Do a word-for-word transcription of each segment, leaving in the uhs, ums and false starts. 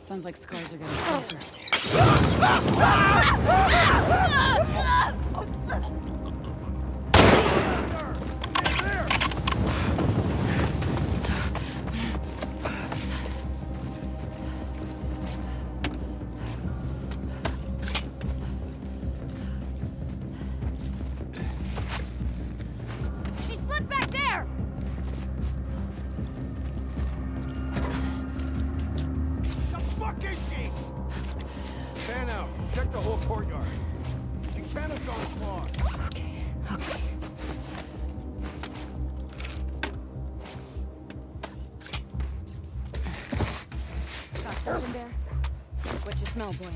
Sounds like scars are getting closer. She slipped back there! The fuck is she? Fan out. Check the whole courtyard. Xana's gone far. Okay, okay. Got something there? What you smell, boy?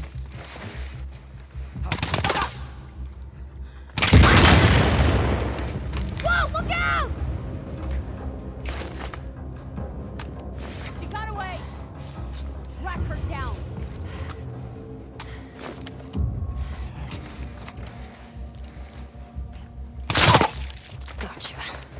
Whoa, look out! She got away. Track her down. Gotcha.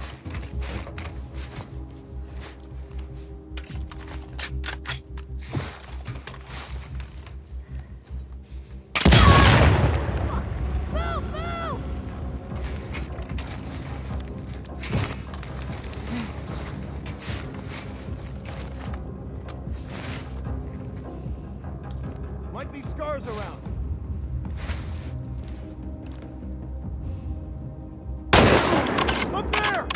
Boo, boo! Might be scars around. Up there!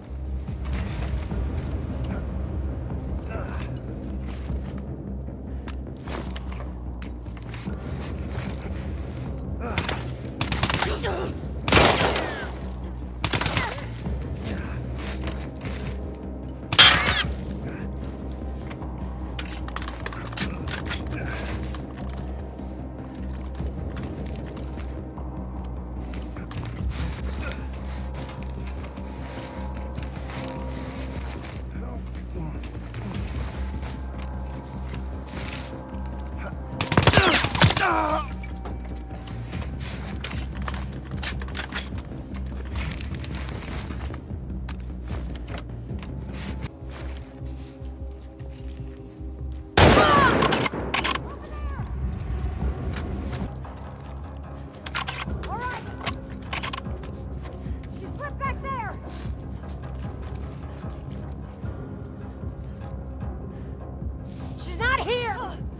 All right. She slipped back there. She's not here.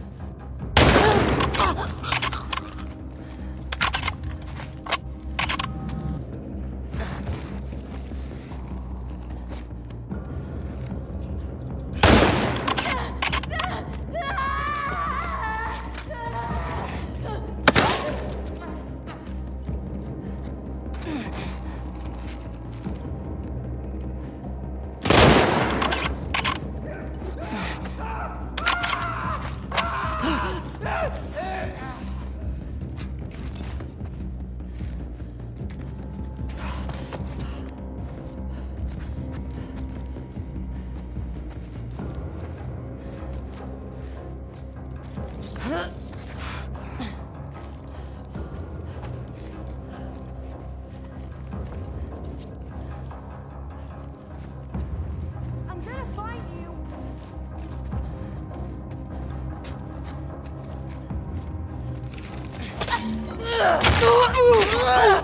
I'm gonna find you.